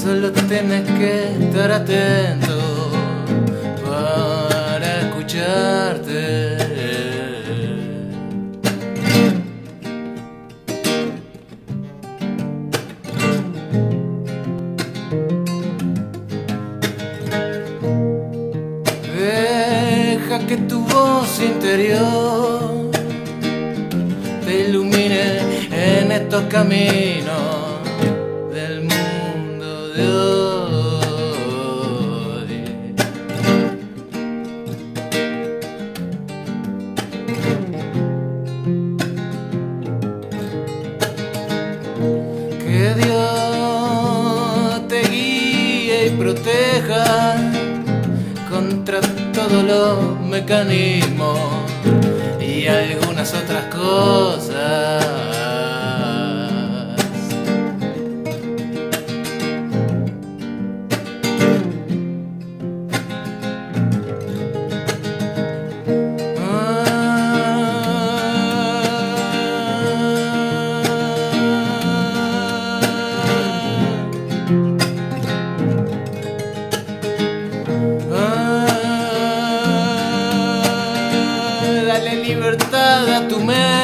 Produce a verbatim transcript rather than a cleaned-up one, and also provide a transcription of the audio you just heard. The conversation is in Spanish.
Solo tienes que estar atento para escucharte. Deja que tu voz interior te ilumine en estos caminos del mundo de hoy. Que Dios te guíe y proteja contra todos los mecanismos y algunas otras cosas. Dale libertad a tu mente